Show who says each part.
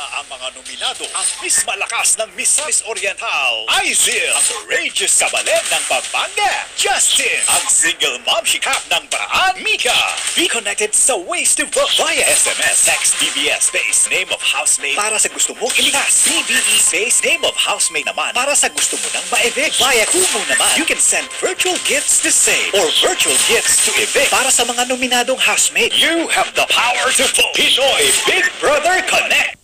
Speaker 1: na ang mga nominado. Ang Miss Malakas ng Miss Oriental, Aizyl. Ang courageous kabalet ng Pampanga, Jastine. Ang single mom shikap ng Paraan, Mika. Be connected sa ways to vote via SMS. Text BBS space name of housemate para sa gusto mong ilikas. PBE space name of housemate naman para sa gusto mo nang ma-evict. Via Kumu naman, you can send virtual gifts to save or virtual gifts to evict para sa mga nominadong housemate. You have the power to vote. Pinoy Big Brother Connect.